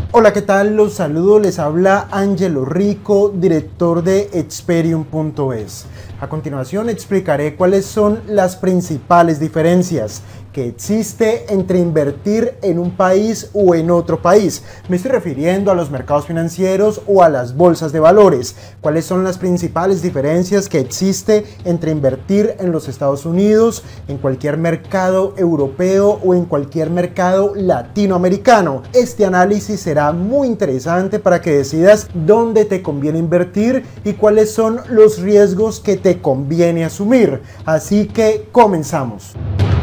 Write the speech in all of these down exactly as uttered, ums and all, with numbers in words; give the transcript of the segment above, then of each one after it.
Hola, ¿qué tal? Los saludo, les habla Ángelo Rico, director de Experium punto es. A continuación explicaré cuáles son las principales diferencias que existe entre invertir en un país o en otro país. Me estoy refiriendo a los mercados financieros o a las bolsas de valores. ¿Cuáles son las principales diferencias que existe entre invertir en los Estados Unidos, en cualquier mercado europeo o en cualquier mercado latinoamericano? Este análisis será muy interesante para que decidas dónde te conviene invertir y cuáles son los riesgos que te conviene asumir. Así que comenzamos.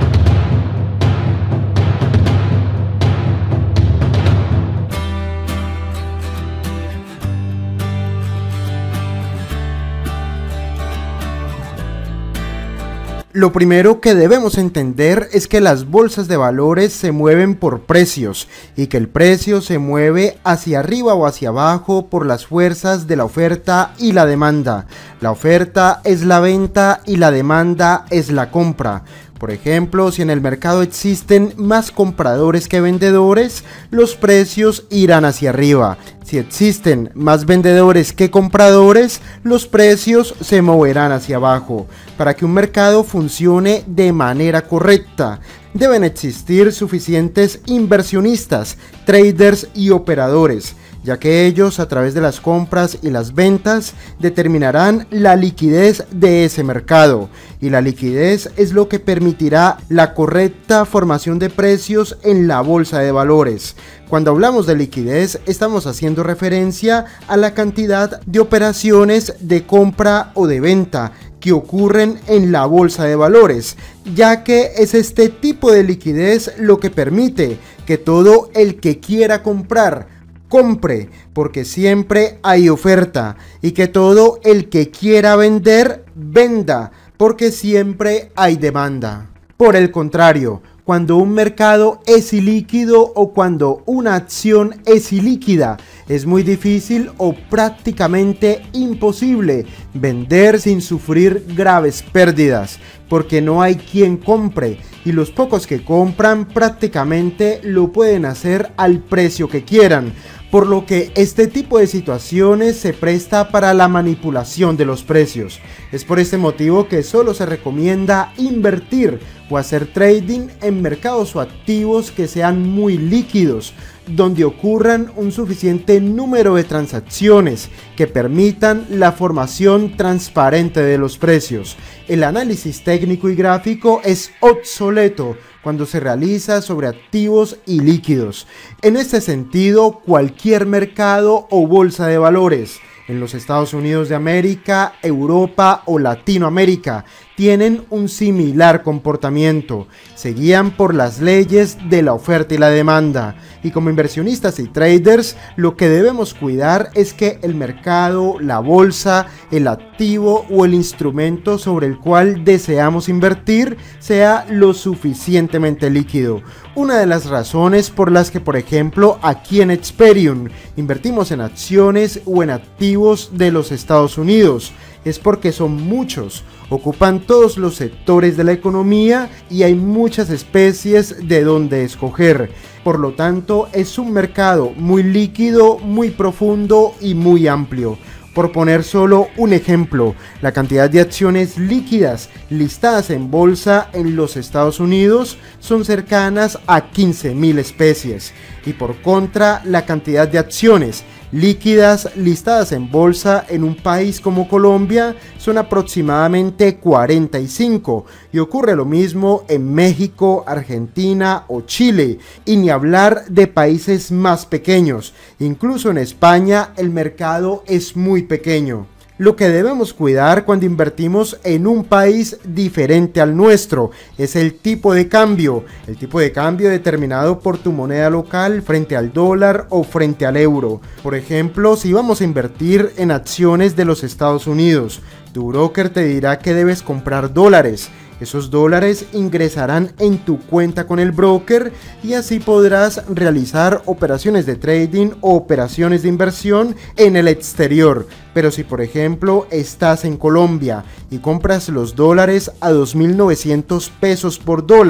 Lo primero que debemos entender es que las bolsas de valores se mueven por precios y que el precio se mueve hacia arriba o hacia abajo por las fuerzas de la oferta y la demanda. La oferta es la venta y la demanda es la compra. Por ejemplo, si en el mercado existen más compradores que vendedores, los precios irán hacia arriba. Si existen más vendedores que compradores, los precios se moverán hacia abajo. Para que un mercado funcione de manera correcta, deben existir suficientes inversionistas, traders y operadores, ya que ellos, a través de las compras y las ventas, determinarán la liquidez de ese mercado, y la liquidez es lo que permitirá la correcta formación de precios en la bolsa de valores. Cuando hablamos de liquidez, estamos haciendo referencia a la cantidad de operaciones de compra o de venta que ocurren en la bolsa de valores, ya que es este tipo de liquidez lo que permite que todo el que quiera comprar compre, porque siempre hay oferta, y que todo el que quiera vender venda, porque siempre hay demanda. Por el contrario, cuando un mercado es ilíquido o cuando una acción es ilíquida, es muy difícil o prácticamente imposible vender sin sufrir graves pérdidas, porque no hay quien compre, y los pocos que compran prácticamente lo pueden hacer al precio que quieran, por lo que este tipo de situaciones se presta para la manipulación de los precios. Es por este motivo que solo se recomienda invertir o hacer trading en mercados o activos que sean muy líquidos, donde ocurran un suficiente número de transacciones que permitan la formación transparente de los precios. El análisis técnico y gráfico es obsoleto cuando se realiza sobre activos ilíquidos. En este sentido, cualquier mercado o bolsa de valores en los Estados Unidos de América, Europa o Latinoamérica tienen un similar comportamiento. Se guían por las leyes de la oferta y la demanda. Y como inversionistas y traders, lo que debemos cuidar es que el mercado, la bolsa, el activo o el instrumento sobre el cual deseamos invertir sea lo suficientemente líquido. Una de las razones por las que, por ejemplo, aquí en Experium invertimos en acciones o en activos de los Estados Unidos es porque son muchos, ocupan todos los sectores de la economía y hay muchas especies de donde escoger. Por lo tanto, es un mercado muy líquido, muy profundo y muy amplio. Por poner solo un ejemplo, la cantidad de acciones líquidas listadas en bolsa en los Estados Unidos son cercanas a quince mil especies, y por contra, la cantidad de acciones líquidas listadas en bolsa en un país como Colombia son aproximadamente cuarenta y cinco, y ocurre lo mismo en México, Argentina o Chile, y ni hablar de países más pequeños. Incluso en España el mercado es muy pequeño. Lo que debemos cuidar cuando invertimos en un país diferente al nuestro es el tipo de cambio, el tipo de cambio determinado por tu moneda local frente al dólar o frente al euro. Por ejemplo, si vamos a invertir en acciones de los Estados Unidos, tu broker te dirá que debes comprar dólares. Esos dólares ingresarán en tu cuenta con el broker y así podrás realizar operaciones de trading o operaciones de inversión en el exterior. Pero si por ejemplo estás en Colombia y compras los dólares a dos mil novecientos pesos por dólar,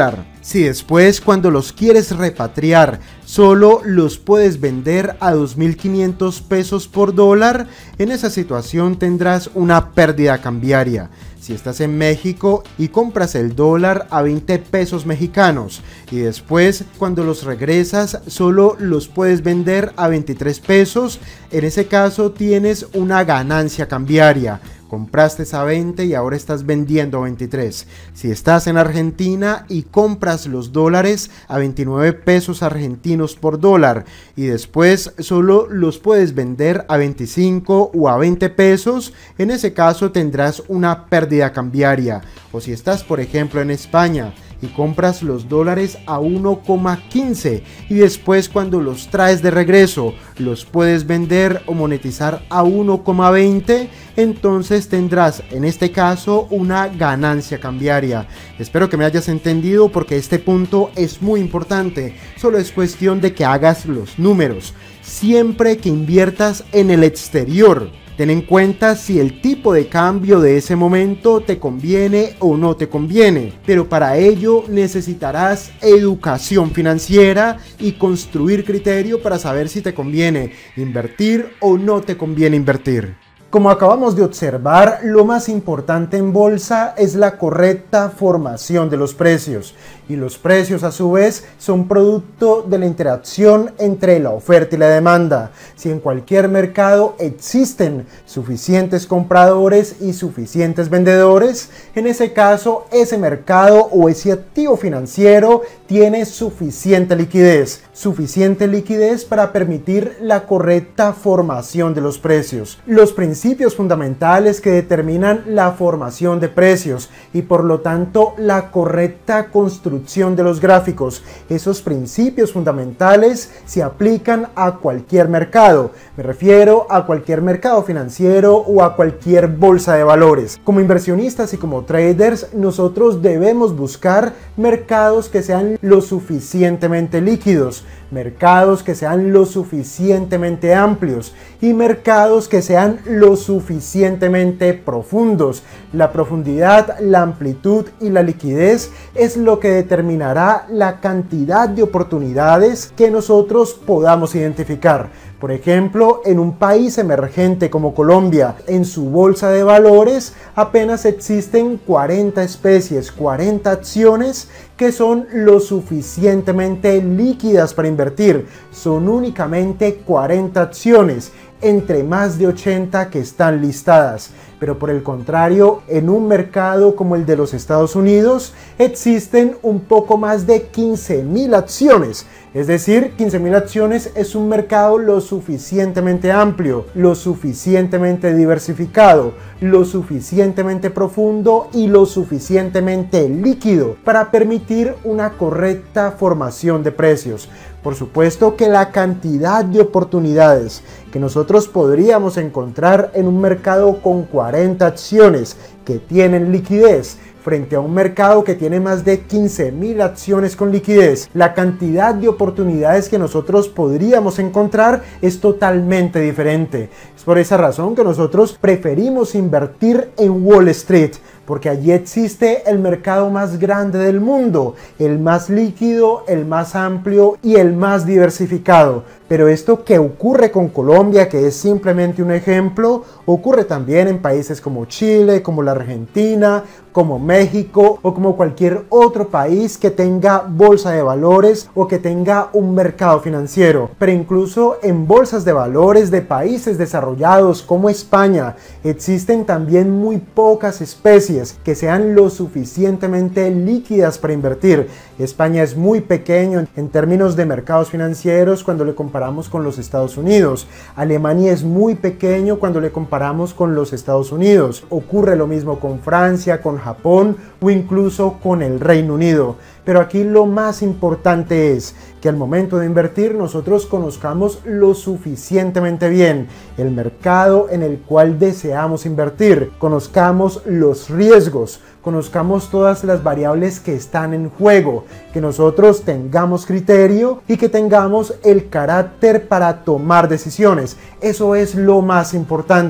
Si después, cuando los quieres repatriar, solo los puedes vender a dos mil quinientos pesos por dólar, en esa situación tendrás una pérdida cambiaria. Si estás en México y compras el dólar a veinte pesos mexicanos y después cuando los regresas solo los puedes vender a veintitrés pesos, en ese caso tienes una ganancia cambiaria. Compraste a veinte y ahora estás vendiendo a veintitrés. Si estás en Argentina y compras los dólares a veintinueve pesos argentinos por dólar y después solo los puedes vender a veinticinco o a veinte pesos, en ese caso tendrás una pérdida cambiaria. O si estás, por ejemplo, en España y compras los dólares a uno coma quince y después cuando los traes de regreso los puedes vender o monetizar a uno coma veinte, entonces tendrás en este caso una ganancia cambiaria. Espero que me hayas entendido porque este punto es muy importante, solo es cuestión de que hagas los números. Siempre que inviertas en el exterior, ten en cuenta si el tipo de cambio de ese momento te conviene o no te conviene, pero para ello necesitarás educación financiera y construir criterio para saber si te conviene invertir o no te conviene invertir. Como acabamos de observar, lo más importante en bolsa es la correcta formación de los precios, y los precios a su vez son producto de la interacción entre la oferta y la demanda. Si en cualquier mercado existen suficientes compradores y suficientes vendedores, en ese caso ese mercado o ese activo financiero tiene suficiente liquidez, suficiente liquidez para permitir la correcta formación de los precios. Los principios fundamentales que determinan la formación de precios y por lo tanto la correcta construcción de los gráficos. Esos principios fundamentales se aplican a cualquier mercado. Me refiero a cualquier mercado financiero o a cualquier bolsa de valores. Como inversionistas y como traders, nosotros debemos buscar mercados que sean lo suficientemente líquidos, mercados que sean lo suficientemente amplios y mercados que sean lo suficientemente profundos. La profundidad, la amplitud y la liquidez es lo que determinará la cantidad de oportunidades que nosotros podamos identificar. Por ejemplo, en un país emergente como Colombia, en su bolsa de valores apenas existen cuarenta especies, cuarenta acciones que son lo suficientemente líquidas para invertir. Son únicamente cuarenta acciones entre más de ochenta que están listadas. Pero por el contrario, en un mercado como el de los Estados Unidos existen un poco más de quince mil acciones. Es decir, quince mil acciones es un mercado lo suficientemente amplio, lo suficientemente diversificado, lo suficientemente profundo y lo suficientemente líquido para permitir una correcta formación de precios. Por supuesto que la cantidad de oportunidades que nosotros podríamos encontrar en un mercado con cuarenta acciones que tienen liquidez frente a un mercado que tiene más de quince mil acciones con liquidez, la cantidad de oportunidades que nosotros podríamos encontrar es totalmente diferente. Es por esa razón que nosotros preferimos invertir en Wall Street, porque allí existe el mercado más grande del mundo, el más líquido, el más amplio y el más diversificado. Pero esto que ocurre con Colombia, que es simplemente un ejemplo, ocurre también en países como Chile, como la Argentina, como México o como cualquier otro país que tenga bolsa de valores o que tenga un mercado financiero. Pero incluso en bolsas de valores de países desarrollados como España existen también muy pocas especies que sean lo suficientemente líquidas para invertir. España es muy pequeño en términos de mercados financieros cuando le comparamos con los Estados Unidos. Alemania es muy pequeño cuando le comparamos con los Estados Unidos. Ocurre lo mismo con Francia, con Japón o incluso con el Reino Unido. Pero aquí lo más importante es que al momento de invertir nosotros conozcamos lo suficientemente bien el mercado en el cual deseamos invertir, conozcamos los riesgos, conozcamos todas las variables que están en juego, que nosotros tengamos criterio y que tengamos el carácter para tomar decisiones. Eso es lo más importante,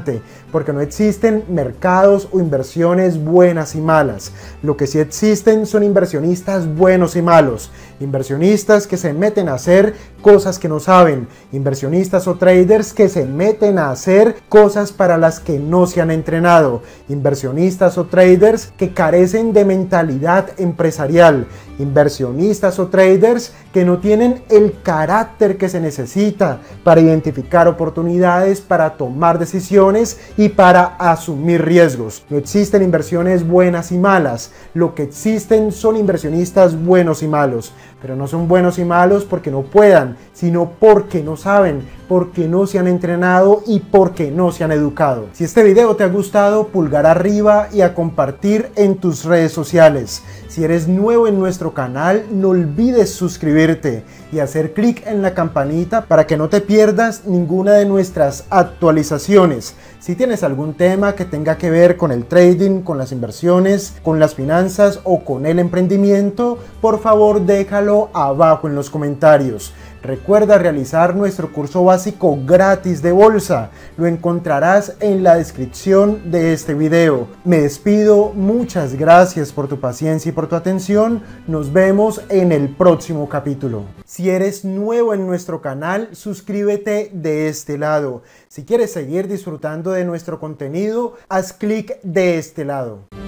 porque no existen mercados o inversiones buenas y malas. Lo que sí existen son inversionistas buenos y malos, inversionistas que se meten a hacer cosas que no saben, inversionistas o traders que se meten a hacer cosas para las que no se han entrenado, inversionistas o traders que carecen de mentalidad empresarial, inversionistas o traders que no tienen el carácter que se necesita para identificar oportunidades, para tomar decisiones y para asumir riesgos. No existen inversiones buenas y malas, lo que existen son inversionistas buenos y malos, pero no son buenos y malos porque no puedan, sino porque no saben, porque no se han entrenado y porque no se han educado. Si este video te ha gustado, pulgar arriba y a compartir en tus redes sociales. Si eres nuevo en nuestro canal, no olvides suscribirte y hacer clic en la campanita para que no te pierdas ninguna de nuestras actualizaciones. Si tienes algún tema que tenga que ver con el trading, con las inversiones, con las finanzas o con el emprendimiento, por favor déjalo abajo en los comentarios. Recuerda realizar nuestro curso básico gratis de bolsa. Lo encontrarás en la descripción de este video. Me despido, muchas gracias por tu paciencia y por tu atención. Nos vemos en el próximo capítulo. Si eres nuevo en nuestro canal, suscríbete de este lado. Si quieres seguir disfrutando de nuestro contenido, haz clic de este lado.